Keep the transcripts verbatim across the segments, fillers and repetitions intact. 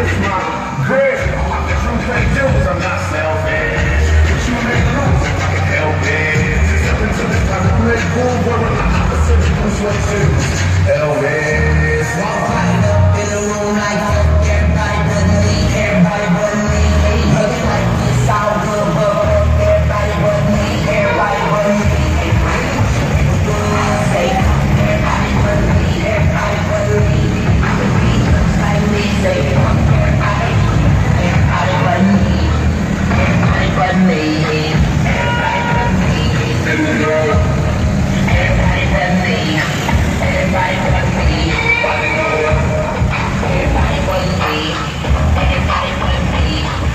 it's my grid. The truth ain't do is I'm not selfish. But you make moves if I can help it. Step into this time to play cool, boy, with my opposite of Bruce Wayne shoes. Elvis. Walk right up in the room like fuck everybody but me, everybody but me. Looking like this all good, but fuck everybody but me, everybody but me. Say everybody but me, everybody but me. I could be just like me, say fuck everybody, everybody but me, everybody but me, everybody but me, everybody but me, everybody but me. Everybody but me, everybody but me,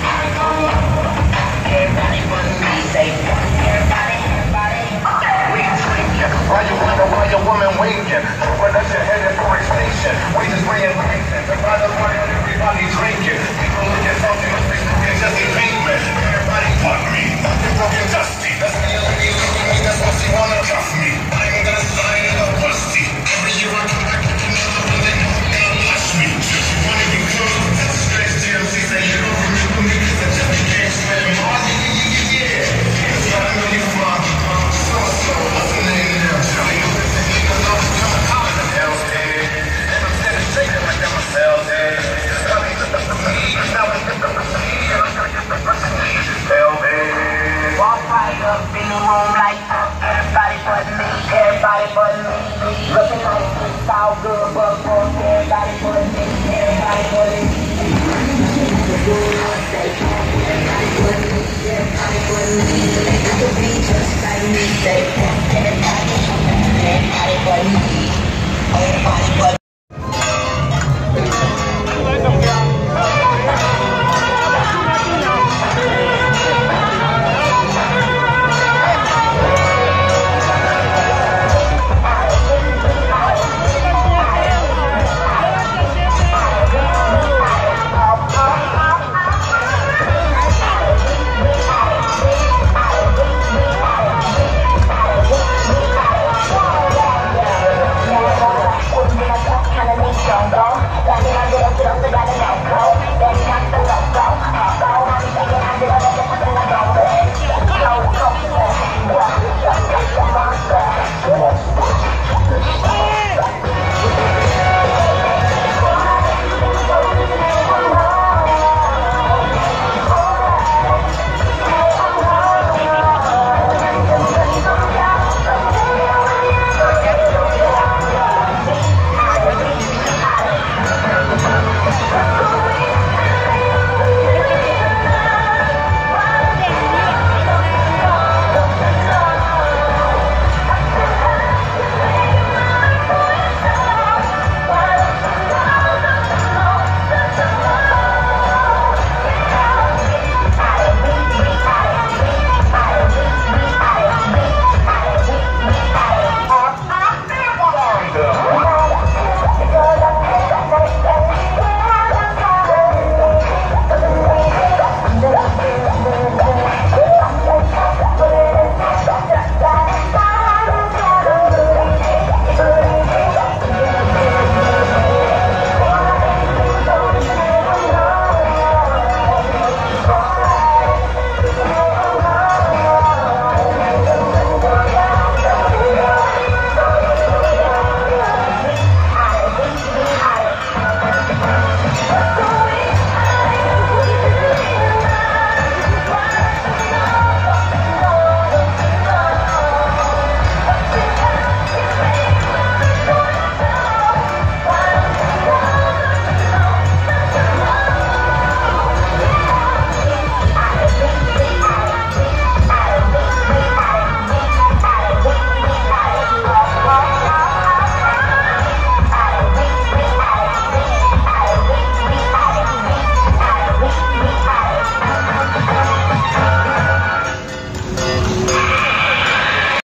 everybody but me, say everybody, everybody. We drinking, while you wonder why your woman waking. But that's your headed for extinction. We just reinventing. The brother money on everybody drinking. People look at something and think it's just a pavement. Everybody fuck me, fucking broken dusty. That's the other me looking me, that's why she wanna cuff me. I ain't gonna slide in a rusty. Every year I come back with another one, they know I'm gonna blush me. Just wanna be good, that's a strange G M C say you don't remember me, cause I just became slim. Oh yeah, yeah, yeah, yeah. That's where I know you from. So-so, what's the name of them? Johnny, you listen, niggas know it's coming out of the hell's head. And I'm standing shaking like I'm a cell's head. Walk right up in the room like everybody but me, everybody but me. Looking like this all good, but fuck everybody but me, everybody but me. Say everybody but me, everybody but me. I could be just like me, say fuck everybody, everybody but me, everybody but